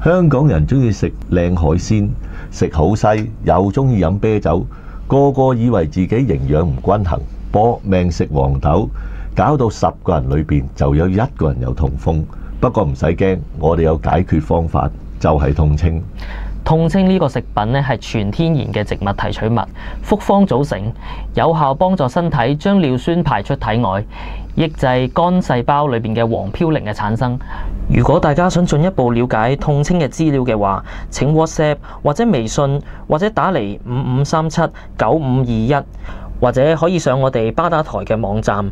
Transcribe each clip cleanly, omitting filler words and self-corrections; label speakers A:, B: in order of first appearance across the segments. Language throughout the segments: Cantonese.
A: 香港人中意食靚海鮮，食好西，又中意飲啤酒，個個以為自己營養唔均衡，搏命食黃豆，搞到10個人裏邊就有1個人有痛風。不過唔使驚，我哋有解決方法，就係痛清。
B: 痛清呢個食品咧係全天然嘅植物提取物，複方組成，有效幫助身體將尿酸排出體外，抑制肝細胞裏邊嘅黃嘌呤嘅產生。如果大家想進一步了解痛清嘅資料嘅話，請 WhatsApp 或者微信或者打嚟55379521，或者可以上我哋巴打台嘅網站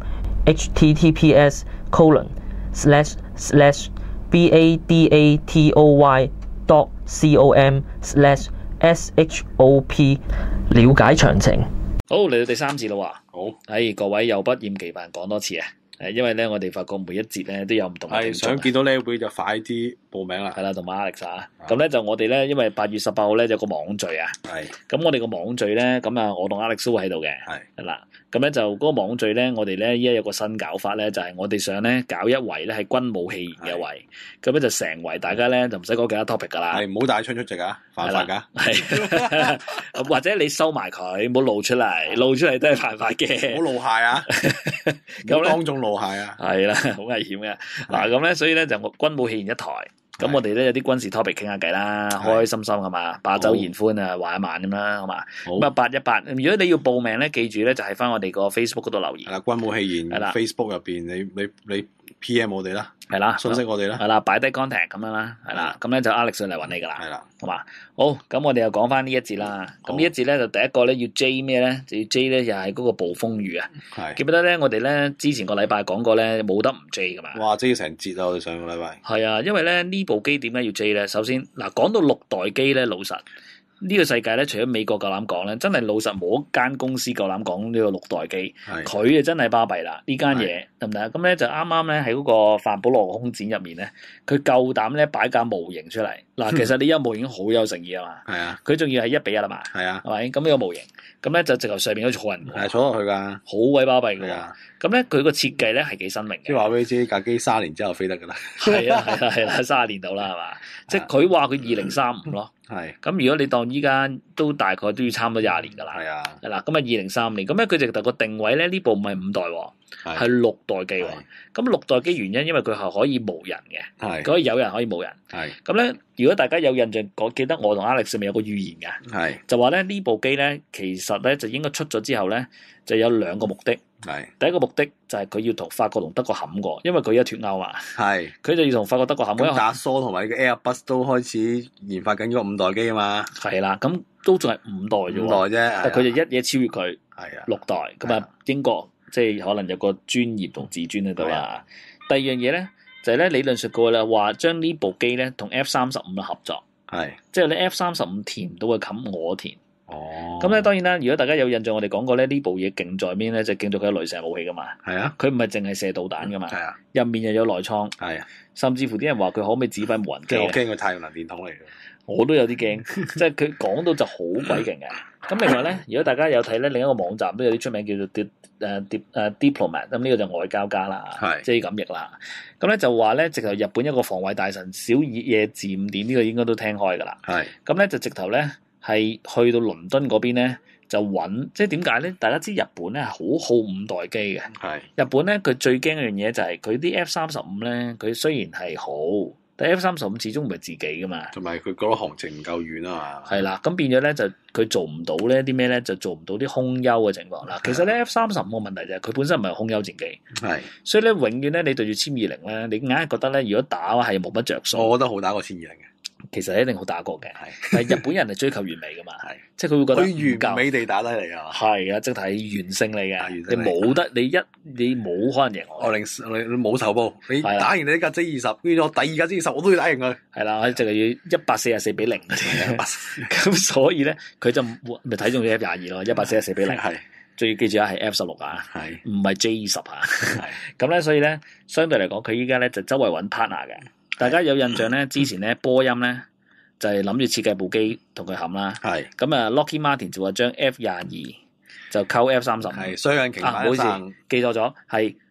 B: https://badatoy.com/shop 了解詳情。
C: 好，嚟到第3節啦喎。好，各位又不厭其煩講多次啊！因為咧，我哋發覺每一節咧都有唔同嘅聽眾。
D: 想見到呢會就快啲報名啦。
C: 係啦，同埋 Alex 啊。咁咧就我哋咧，因為8月18號咧有個網聚啊。咁我哋個網聚咧，咁啊，我同 Alex 都會喺度嘅。係啦。咁咧就嗰個網聚咧，我哋咧依家有個新搞法咧，就係我哋想咧搞一圍咧係軍武戲言嘅圍。咁咧就成圍大家咧就唔使講其他 topic 噶啦。
D: 唔好帶出席啊，犯法㗎。
C: 係。或者你收埋佢，唔好露出嚟，露出嚟都係犯法嘅。
D: 唔好露械啊！咁當眾露械啊！
C: 係啦，好危險嘅。嗱咁咧，所以咧就軍武戲言一台。咁我哋咧有啲軍事 topic 傾下偈啦，開開心心係嘛，把酒言歡啊，玩一晚咁啦，好嘛？咁啊818，如果你要報名咧，記住咧就喺翻我哋個 Facebook 嗰度留言。
D: 係啦，軍武戲言 Facebook 入邊，你 PM 我哋啦，
C: 係啦，
D: 信息我哋啦，
C: 係啦，擺低 contact 咁樣啦，係啦，咁咧就 Alex 上嚟揾你噶啦，
D: 係啦，
C: 好嘛？好，咁我哋又講翻呢一節啦。咁呢一節咧就第一個咧要 J 咩咧？就要 J 咧又係嗰個暴風雨啊！記唔記得咧？我哋咧之前個禮拜講過咧，冇得唔 J 噶嘛？
D: 哇！J 成節啊！我哋上個禮拜
C: 係啊，因為咧呢部機點解要 J 咧？首先嗱，講到6代機咧，老實。呢個世界咧，除咗美國夠膽講咧，真係老實冇一間公司夠膽講呢個6代機，佢啊真係巴閉啦！呢間嘢得唔得？咁咧就啱啱咧喺嗰個范保羅空展入面咧，佢夠膽咧擺架模型出嚟。嗱，其實你有模型好有誠意啊嘛，係啊，佢仲要係1:1啊嘛，係啊，係咪？咁呢個模型，咁咧就直頭上面都坐人，
D: 係坐落去㗎，
C: 好鬼巴閉㗎。咁咧佢個設計咧係幾新穎嘅，
D: 即係話俾你知，架機30年之後飛得㗎啦。
C: 係啦，30年到啦係嘛？即係佢話佢2035咯。係，咁如果你當依家都大概都要差唔多20年㗎啦，係啊，係啦，咁啊2035年，咁咧佢直頭個定位咧呢部唔係5代喎，係6代機喎，咁6代機原因因為佢係可以無人嘅，係，可以有人可以無人，係，咁咧如果大家有印象，我記得我同 Alex 上面有個預言嘅，係，就話咧呢部機咧其實咧就應該出咗之後咧就有2個目的。係第一個目的就係佢要同法國同德國冚過，因為佢一脫歐啊，係佢就要同法國德國冚過。咁達蘇同埋個 Airbus 都開始研發緊嗰個5代機啊嘛，係啦，咁都仲係5代啫，5代啫，但佢就一嘢超越佢，係啊6代，咁啊英國即係可能有個尊嚴同自尊喺度啦。第二樣嘢咧就係咧理論上過啦，話將呢部機咧同 F-35合作，係即係你 F-35填唔到嘅冚我填。哦，咁咧當然啦，如果大家有印象，我哋講過咧呢部嘢勁在邊咧，就勁在佢有雷射武器噶嘛。係啊，佢唔係淨係射導彈噶嘛。係啊，入面又有內艙。係啊，甚至乎啲人話佢可唔可以指揮無人機？我驚佢太陽能電筒嚟嘅。我都有啲驚，即係佢講到就好鬼勁嘅。咁另外咧，如果大家有睇咧另一個網站都有啲出名叫做Diplomat，咁呢個就外交家啦，即係咁譯啦。咁咧就話咧，直頭日本一個防衛大臣小野寺五典呢個應該都聽開噶啦。係，咁咧就直頭咧。係去到倫敦嗰邊咧，就揾即係點解咧？大家知日本咧係好好5代機嘅。係日本咧，佢最驚一樣嘢就係佢啲 F-35咧，佢雖然係好，但 F-35始終唔係自己噶嘛。同埋佢覺得航程唔夠遠啊嘛。係啦，咁變咗咧就佢做唔到咧啲咩咧，就做唔到啲空優嘅情況啦。其實咧 F-35個問題就係佢本身唔係空優戰機。係，所以咧永遠咧你對住殲20咧，你硬係覺得咧如果打係冇乜着數。我覺得好打過殲20嘅。其實一定好打過嘅，但係日本人係追求完美噶嘛，即係佢會覺得佢完美地打低你啊，係啊，即係係完勝你嘅，你冇得你冇可能贏我，你冇仇報，你打完你一架 J20，跟住我第2架 J20我都要打贏佢，係啦，淨係要144-0，咁所以咧佢就咪睇中咗 F-22咯，144-0，係，最要記住啊係 F-16啊，係，唔係 J20啊，咁咧所以咧相對嚟講佢依家咧就周圍揾 partner 嘅。大家有印象咧？之前咧波音咧就係諗住設計部機同佢冚啦。係咁啊 ，Lockheed Martin 就話將 F-22就溝 F-35。係雙引擎。唔好意思，記錯咗，係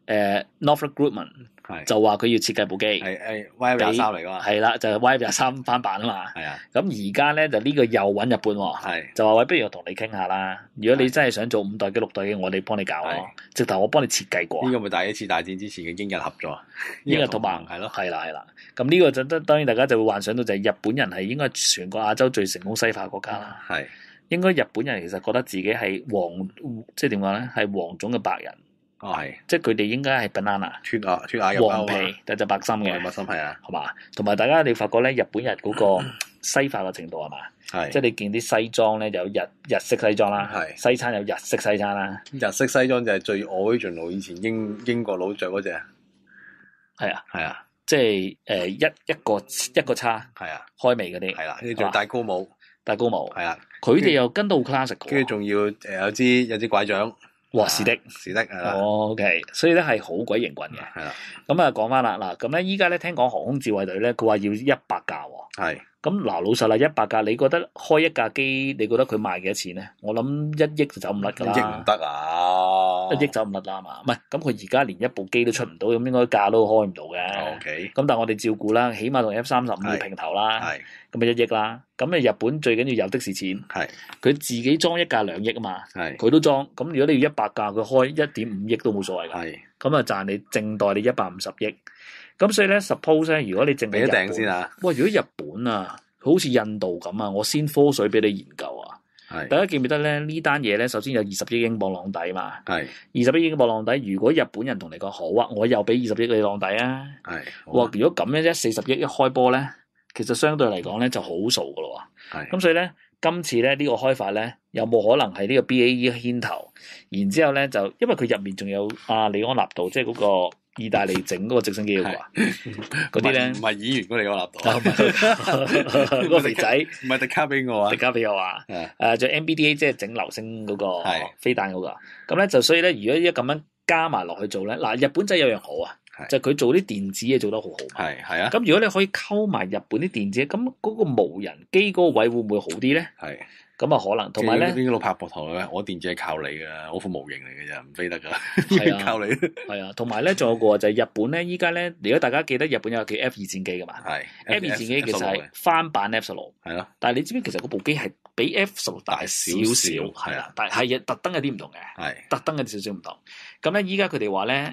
C: Northrop Grumman 就話佢要設計部機，
D: 係 Y23嚟㗎嘛，
C: 係啦，就係 Y23翻版啊嘛。
D: 係啊，
C: 咁而家咧就呢個又揾日本喎，就話喂，不如我同你傾下啦。如果你真係想做5代機、6代機，我哋幫你搞咯，直頭我幫你設計過。
D: 呢個咪第一次大戰之前嘅英日合作，
C: 英日同盟係咯，係啦。咁呢個就當然大家就會幻想到就係日本人係應該全個亞洲最成功西化國家啦。
D: 係
C: 應該日本人其實覺得自己係即係點講咧？係黃種嘅白人。
D: 哦，係，
C: 即係佢哋應該係 banana
D: 脫亞入
C: 黃皮，但就白心嘅，
D: 白心係啊，
C: 係嘛？同埋大家你發覺咧，日本人嗰個西化嘅程度係嘛？
D: 係，
C: 即係你見啲西裝咧有日式西裝啦，係西餐有日式西餐啦。
D: 日式西裝就係最 original 以前英國佬着嗰隻。
C: 係啊，即係一個叉，
D: 係啊，
C: 開眉嗰啲，
D: 係啦，跟住仲戴高帽，係啊，
C: 佢哋又跟到好 classic，
D: 跟住仲要有支拐杖。
C: 哇！士的
D: 係啦
C: ，OK， 所以咧係好鬼型棍嘅，
D: 係啦。
C: 咁啊講翻啦，嗱咁咧依家咧聽講航空自衛隊咧，佢話要100架喎。
D: 係。
C: 咁嗱老實啦，100架，你覺得開一架機，你覺得佢賣幾多錢咧？我諗1億就走唔甩㗎啦。
D: 1億唔得啊！1億
C: 走唔甩啦嘛，唔係咁佢而家連一部機都出唔到，咁應該價都開唔到嘅。
D: OK。
C: 咁但係我哋照顧啦，起碼同 F35要平頭啦。係。咁咪1億啦。咁日本最緊要有的是錢。係。佢自己裝一架2億啊嘛。係。佢都裝，咁如果你要100架，佢開1.5億都冇所謂㗎。係。咁啊賺你淨袋你150億。咁所以咧 ，suppose 咧，如果你淨係
D: 俾一訂先啊！
C: 喂，如果日本啊，好似印度咁啊，我先科水俾你研究啊！係，大家記唔記得咧？呢單嘢咧，首先有20億英鎊浪底嘛。係，20億英鎊浪底。如果日本人同你講好啊，我又俾20億你浪底啊。係，哇！如果咁樣啫，40億一開波咧，其實相對嚟講咧就好數噶咯喎。係，咁所以咧，今次咧呢個開發咧，有冇可能係呢個 BAE 牽頭？然之後咧就，因為佢入面仲有李安納度，即係嗰個。意大利整嗰個直升機嗰個，嗰啲咧唔係演員嗰嚟個納度，嗰個肥仔唔係迪卡比奧啊，迪卡比奧啊，就 MBDA 即係整流星嗰個飛彈嗰個，咁咧就所以咧，如果一咁樣加埋落去做咧，嗱日本仔有樣好啊，就佢做啲電子嘢做得好好，係啊，咁如果你可以溝埋日本啲電子，咁嗰個無人機嗰個位會唔會好啲咧？係。咁啊可能，同埋咧，邊個拍膊頭咧？我電子係靠你噶，我副模型嚟嘅啫，唔飛得噶，靠你。係啊，同埋咧，仲有個就係日本咧，依家咧，如果大家記得日本有叫 F2戰機噶嘛，係 F2 戰機其實係翻版 F16，係咯。但係你知唔知其實嗰部機係比 F16大少少，係啦，但係特登有啲唔同嘅，係特登有啲少少唔同。咁咧，依家佢哋話咧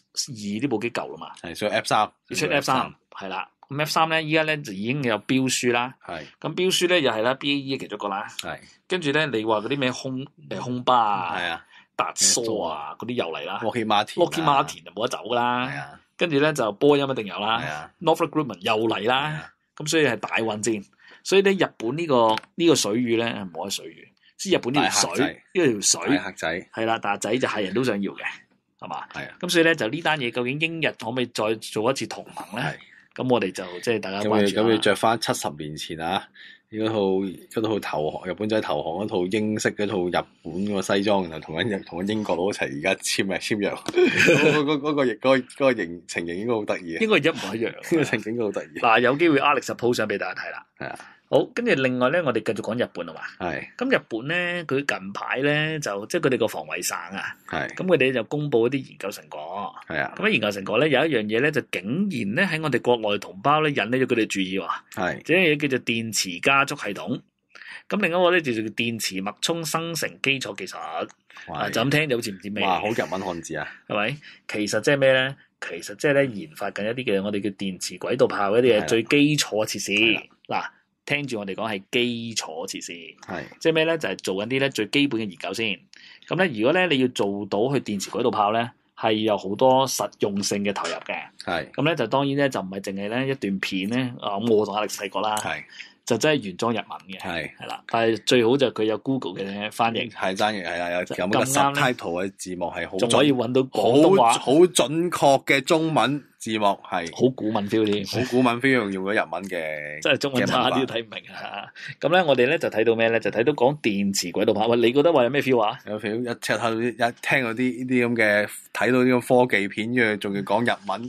C: F2呢部機舊啦嘛，係所以 F3 要出 F3 係啦。咁 F3 咧，依家咧就已經有標書啦。係。咁標書咧又係啦 BAE 其中一個啦。係。跟住咧，你話嗰啲咩空巴啊、係啊、達疏啊嗰啲又嚟啦。Lockheed Martin 就冇得走噶啦。係啊。跟住咧就波音一定有啦。係啊。Northrop Grumman 又嚟啦。咁所以係大混戰。所以咧，日本呢個水魚咧唔可以水魚，即係日本呢條水呢條水。大客仔。係啦，大仔就係人都想要嘅，係嘛？係啊。咁所以咧就呢單嘢究竟英日可唔可以再做一次同盟咧？咁我哋就即係大家關注啦。咁要着翻70年前啊，嗰套投降日本仔投降嗰套英式嗰套日本嗰個西裝，然後同英國佬一齊而家簽約，嗰個情形應該好得意。應該一模一樣。呢個情景應該好得意。嗱，有機會 Alex 鋪上俾大家睇啦。係啊。好，跟住另外咧，我哋繼續講日本啊嘛。係。咁日本咧，佢近排咧就即係佢哋個防衛省啊。係。咁佢哋就公布一啲研究成果。係啊。咁喺研究成果咧，有一樣嘢咧，就竟然咧喺我哋國內同胞咧引起咗佢哋注意喎。係。即係嘢叫做電磁加速系統。咁另一個咧就叫電磁脈衝生成基礎技術。就咁聽就好似唔知咩。哇！好日文漢字啊。係咪？其實即係咩咧？其實即係咧研發緊一啲嘅我哋叫電磁軌道炮一啲嘅最基礎設施。嗱。聽住我哋講係基礎設施，係即係咩咧？就係做緊啲咧最基本嘅研究先。咁咧，如果咧你要做到去電磁軌道炮咧，係有好多實用性嘅投入嘅。係咁咧，就當然咧就唔係淨係咧一段片咧。咁我同Alex細個啦，係就真係原裝日文嘅，係啦。但係最好就佢有 Google 嘅翻譯，係翻譯係啊，有咁嘅 subtitle 嘅字幕係好，仲可以揾到廣東話好準確嘅中文。字幕係好古文 feel 添，好古文 feel 用咗日文嘅，真係中文差啲都睇唔明啊！咁咧，我哋咧就睇到咩咧？就睇到講電磁軌道炮。喂，你覺得話有咩 feel 啊？有 feel，一聽到啲咁嘅，睇到呢個科技片，仲要講日文，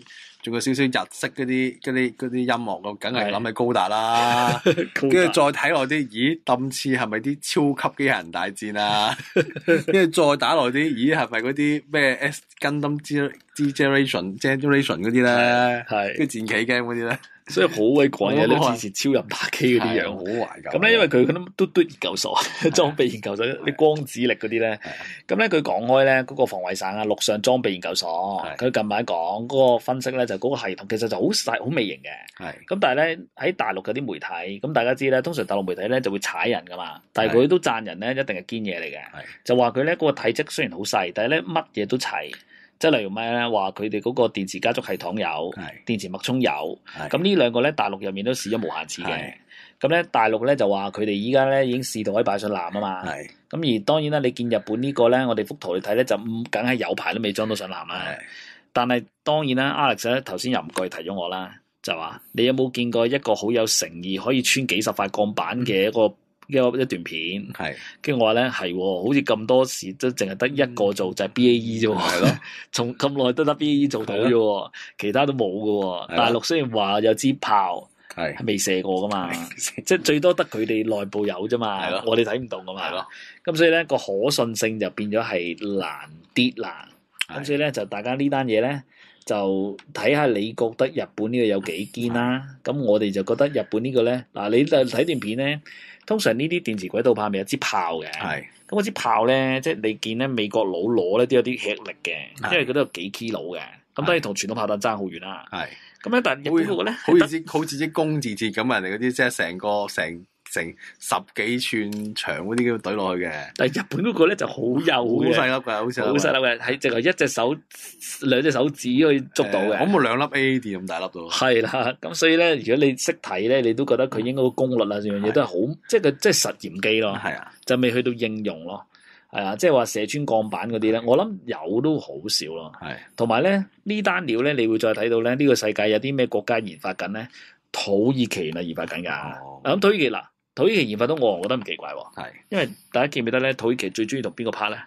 D: 仲有少少日式嗰啲音樂，我梗係諗起高達啦。跟住再睇落啲，咦，揼似係咪啲超級機械人大戰啊？跟住再打落啲，咦，係咪嗰啲咩 S Gundam Generation 嗰啲咧？係，跟住戰棋 game 嗰啲咧。
C: 所以好鬼貴嘅，你之前超人打機嗰啲樣，
D: 好懷舊。
C: 咁咧，因為佢嗰啲嘟研究所、裝備研究所、啲光子力嗰啲咧，咁咧佢講開咧，嗰個防衛省啊，陸上裝備研究所，佢近排講嗰個分析咧，就嗰個系統其實就好細、好微型嘅。係。咁但係咧喺大陸嗰啲媒體，咁大家知咧，通常大陸媒體咧就會踩人噶嘛，但係佢都讚人咧，一定係堅嘢嚟嘅。就話佢咧嗰個體積雖然好細，但係咧乜嘢都齊。即係例如咩咧？話佢哋嗰個電池加速系統有，電池脈衝有，咁呢兩個咧大陸入面都試咗無限次嘅。咁咧大陸咧就話佢哋依家咧已經試到可以擺上艦啊嘛。咁而當然啦，你見日本呢個咧，我哋幅圖你睇咧就梗係有排都未裝到上艦啦。但係當然啦 ，Alex 咧頭先又唔該提咗我啦，就話你有冇見過一個好有誠意可以穿幾十塊鋼板嘅一段片，跟住我話咧係，好似咁多時都淨係得一個做，就係 BAE 啫喎，係咯，從咁耐都得 BAE 做到啫喎，其他都冇㗎喎。大陸雖然話有支炮，係未射過噶嘛，即係最多得佢哋內部有啫嘛，我哋睇唔到噶嘛，咁所以咧個可信性就變咗係難啲啦。咁所以咧就大家呢單嘢咧就睇下你覺得日本呢個有幾堅啦。咁我哋就覺得日本呢個咧，嗱你睇段片咧。通常呢啲電磁軌道炮咪有支炮嘅，咁嗰支炮咧，即係你見咧美國佬攞咧都有啲吃力嘅，因為佢都有幾 kilo 嘅，咁當然同傳統炮彈爭好遠啦。咁咧，但係日本嗰個咧，
D: 好似啲弓字節咁，人哋嗰啲即係成10幾寸長嗰啲叫懟落去嘅。但係日本嗰個咧就好幼嘅，好細粒嘅，好細粒嘅，係淨係一隻手、兩隻手指可以捉到嘅。可唔可以2粒 AED 咁大粒到？係啦，咁所以咧，如果你識睇咧，你都覺得佢應該個功率啊，樣嘢都係好，即係佢即係實驗機咯。係啊，就未去到應用咯。係啊，即係話射穿鋼板嗰啲咧，我諗有都好少咯。係，同埋咧呢單料咧，你會再睇到咧，呢個世界有啲咩國家研發緊咧？土耳其咪研發緊㗎。咁土耳其嗱。土耳其研發到我覺得唔奇怪喎，因為大家記唔記得咧？土耳其最中意同邊個拍咧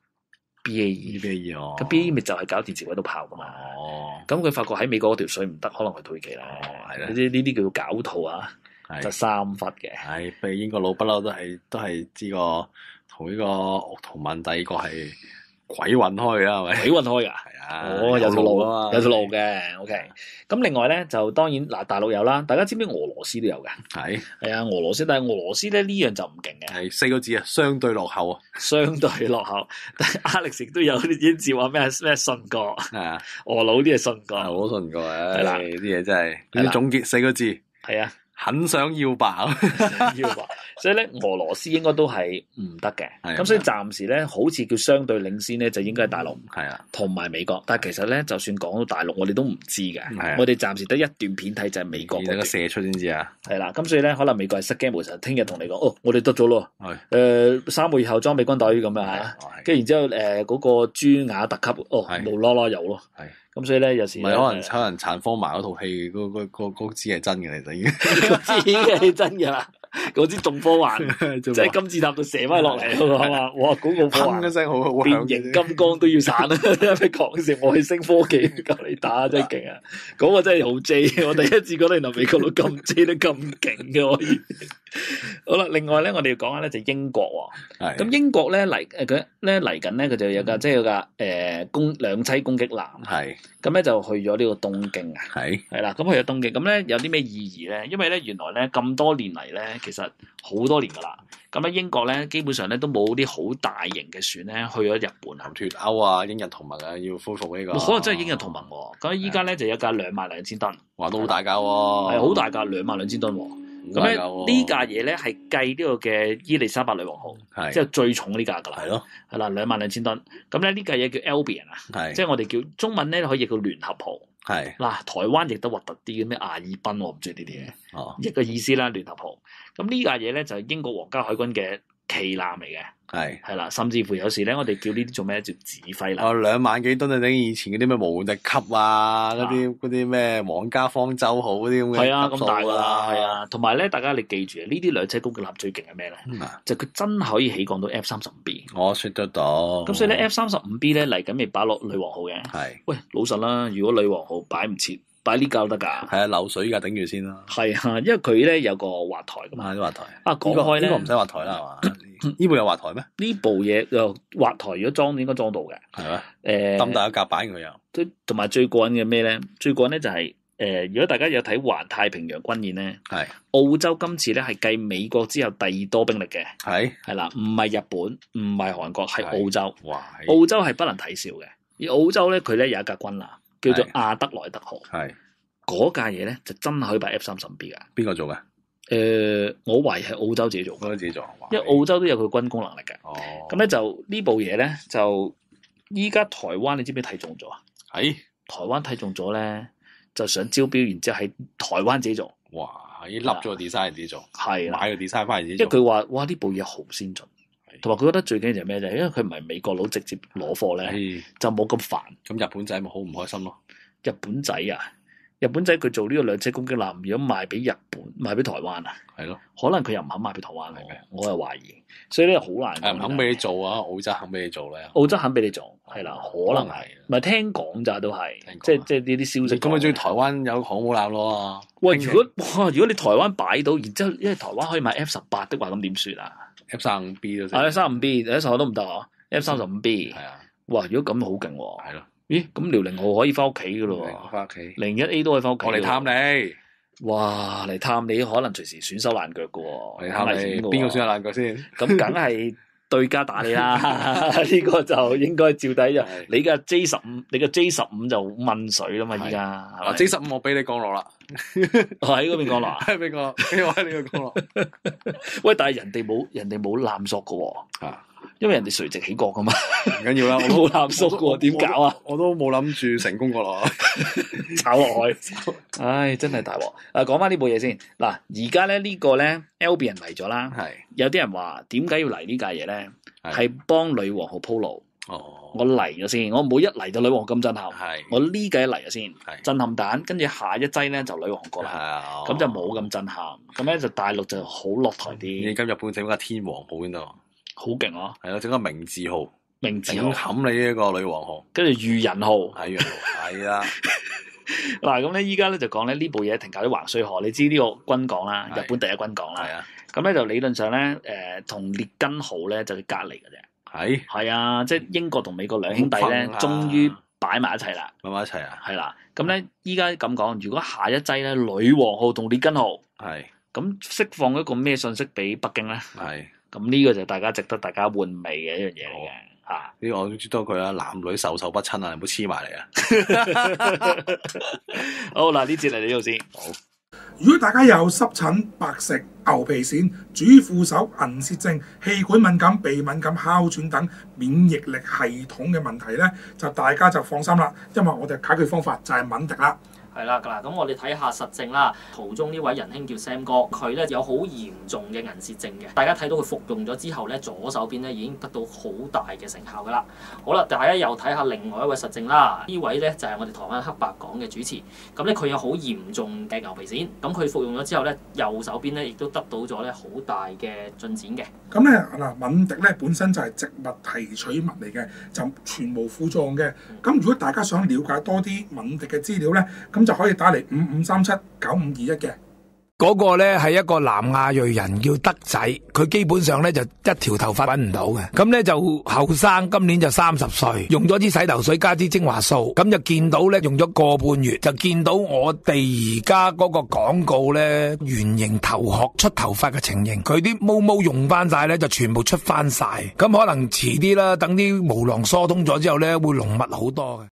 D: ？BAE 哦，咁 BAE 咪就係搞電磁軌道炮噶嘛。哦，咁佢發覺喺美國嗰條水唔得，可能去土耳其啦。係啦，呢啲叫做狡兔啊，就3忽嘅。係，譬如英國佬不嬲都係知個同呢個奧圖曼帝國係鬼混開嘅，係咪？鬼混開㗎，係啊。哦，有條路啊嘛，有條路嘅。OK。咁另外咧就當然嗱，大陸有啦，大家知唔知俄羅斯都有嘅？係啊，俄羅斯，但係俄羅斯咧呢樣就唔勁嘅。係4個字啊，相對落後啊。相對落後，但係 Alex 都有啲字話咩信國。係啊，俄佬啲係信國。我信國啊。係啦，啲嘢真係。要總結4個字。係啊。很想要吧，所以咧俄羅斯應該都係唔得嘅，咁所以暫時咧好似叫相對領先咧就應該係大陸，係啊，同埋美國，但係其實咧就算講到大陸，我哋都唔知嘅，我哋暫時得一段片睇就係美國嗰個射出先知啊，係啦，咁所以咧可能美國係失驚無神，聽日同你講，哦，我哋得咗咯，3個月後裝備軍隊咁樣嚇，跟住然之後嗰個朱瓦特級，哦，無啦啦有咯，係。咁所以咧，有時唔係可能殘科埋嗰套戲，嗰支係真嘅，其實已經嗰支係真嘅啦，嗰支仲科幻，即係金字塔度射翻落嚟嗰個係嘛？哇，嗰個科幻一聲好變形金剛都要散啦，因為講成外星科技夠你打真係勁啊！嗰個真係好 J， 我第一次覺得原來美國佬咁 J 都咁勁嘅可以。好啦，另外咧，我哋要講下咧就英國喎。咁英國咧嚟緊咧，佢就有架即係有架兩棲攻擊艦。係。咁咧就去咗呢個東京啊。係啦，咁去咗東京，咁咧有啲咩意義咧？因為咧原來咧咁多年嚟咧，其實好多年噶啦。咁喺英國咧，基本上咧都冇啲好大型嘅船咧去咗日本啊。脫歐啊，英日同盟啊，要恢復呢個。可能真係英日同盟喎。咁依家咧就有架22,000噸。哇，都好大架喎。係好大架，22,000噸喎。咁咧呢架嘢咧係繼呢個嘅伊麗莎白女王號，即係最重呢架噶啦。係咯，係啦，22,000噸。咁咧呢架嘢叫 Albion 啊，即係我哋叫中文咧可以叫聯合號。係嗱，台灣譯得核突啲嘅咩亞爾賓，我唔中意呢啲嘢。哦，一個意思啦，聯合號。咁呢架嘢咧就係英國皇家海軍嘅旗艦嚟嘅。係啦，甚至乎有時咧，我哋叫呢啲做咩？叫指揮艦。2萬幾噸啊！等於以前嗰啲咩無敵級啊，嗰啲咩皇家方舟號嗰啲咁嘅。係啊，咁大㗎啦，係啊。同埋咧，大家你記住啊，呢啲兩棲攻擊艦最勁係咩咧？就佢真係可以起降到 F-35B。我説得到。咁所以咧 F-35B 咧嚟緊未擺落女王號嘅。係。喂，老實啦，如果女王號擺唔切，
C: 擺呢架都得㗎。
D: 係啊，漏水架頂住先啦。
C: 係啊，因為佢咧有個滑台㗎嘛。
D: 滑台。
C: 講開咧，
D: 呢個唔使滑台啦，係嘛？呢部有滑台咩？
C: 呢部嘢就滑台，如果裝應該裝到嘅。
D: 係咩？抌大個夾板佢又。
C: 同埋最過癮嘅咩咧？最過癮咧就係、如果大家有睇環太平洋軍演咧，
D: 係
C: 澳洲今次咧係繼美國之後第二多兵力嘅，係啦，唔係日本，唔係韓國，係澳洲。哇！澳洲係不能睇小嘅，而澳洲咧佢咧有一架軍艦叫做亞德萊德號，嗰架嘢咧就真係可以擺 F-35B 㗎。邊個做嘅？我懷疑係澳洲自己做，因為澳洲都有佢軍工能力嘅。咁咧就呢部嘢咧就依家台灣你知唔知睇中咗啊？係台灣睇中咗咧。就想招標，然之後喺台灣自己做。哇！已經笠咗個 design 自己做，係買個 design 翻嚟自己做。因為佢話：哇！呢部嘢好先進，同埋佢覺得最緊要就係咩啫？因為佢唔係美國佬直接攞貨咧，就冇咁煩。咁日本仔咪好唔開心咯？日本仔啊！日本仔佢做呢個兩棲攻擊艦，如果賣俾日本、賣俾台灣啊，係咯，可能佢又唔肯賣俾台灣喎。我又懷疑，所以咧好難。唔肯俾你做啊！澳洲肯俾你做咧？澳洲肯俾你做，係啦，可能係。唔係聽講咋都係，即係呢啲消息。咁咪中意台灣有航母艦咯？喂，如果你台灣擺到，然之後因為台灣可以買 F-18的話，咁點算啊
D: ？F-35B 都
C: F-35B F-15都唔得啊 ！F-35B 係啊！哇，如果咁好勁喎！係咯。咦，咁遼寧號可以翻屋企噶咯？翻屋企01A 都可以翻屋企。我嚟探你，哇！嚟探你可能隨時損手爛腳噶喎。嚟探你，邊個損手爛腳先？咁梗係對家打你啦！呢個就應該照底就你嘅 J15，你嘅 J15就問水啦嘛！依家係嘛 ？J15 我俾你降落啦，喺嗰邊降落啊？喺邊個？我喺呢個降落。喂，但係人哋冇纜索噶喎。因為人哋垂直起角噶嘛，唔緊要啦，我冇攬縮嘅，點搞啊？我都冇諗住成功過落，炒落去，唉，真係大鑊！講翻呢部嘢先，嗱，而家咧呢個咧 Albion 人嚟咗啦，係有啲人話點解要嚟呢架嘢咧？係幫女王號鋪路。哦，我嚟咗先，我唔好一嚟到女王咁震撼，係我呢架嚟咗先，震撼彈，跟住下一劑咧就女王過嚟，咁就冇咁震撼，咁咧就大陸就好落台啲。你今日本整架天皇號邊度？好勁啊！係咯，整個明治號，明治號冚你呢個女王號，跟住裕仁號，係啦。嗱，咁咧依家咧就講咧呢部嘢停靠喺橫須賀，你知呢個軍港啦，日本第一軍港啦。係啊，咁咧就理論上咧，同列根號咧就隔離嘅啫。係啊，即係英國同美國兩兄弟咧，終於擺埋一齊啦。擺埋一齊啊！係啦，咁咧依家咁講，如果下一劑咧女王號同列根號，係咁釋放一個咩信息俾北京咧？係。咁呢個就大家值得大家玩味嘅一樣嘢嚟嘅嚇。呢個我都知道佢啦，男女授受不親啊，唔好黐埋嚟啊！好嗱，呢節嚟呢度先。好。如果大家有濕疹、白癟、牛皮癬、主婦手、銀屑症、氣管敏感、鼻敏感、哮喘等免疫力系統嘅問題咧，就大家就放心啦，因為我哋解決方法就係敏迪啦。係啦，嗱，咁我哋睇下實證啦。圖中呢位仁兄叫 Sam 哥，佢咧有好嚴重嘅銀屑症嘅。大家睇到佢服用咗之後咧，左手邊咧已經得到好大嘅成效噶啦。好啦，大家又睇下另外一位實證啦。呢位咧就係我哋台灣黑白講嘅主持。咁咧佢有好嚴重嘅牛皮癬，咁佢服用咗之後咧，右手邊咧亦都得到咗咧好大嘅進展嘅。咁咧嗱，敏迪咧本身就係植物提取物嚟嘅，就全無副作用嘅。咁如果大家想了解多啲敏迪嘅資料咧，咁就可以打嚟55379521嘅。嗰個咧係一個南亞裔人叫德仔，佢基本上咧就一條頭髮搵唔到嘅，咁咧就後生，今年就30歲，用咗支洗頭水加支精華素，咁就見到咧用咗個半月，就見到我哋而家嗰個廣告咧圓形頭殼出頭髮嘅情形，佢啲毛用翻晒咧就全部出翻晒，咁可能遲啲啦，等啲毛囊疏通咗之後咧會濃密好多嘅。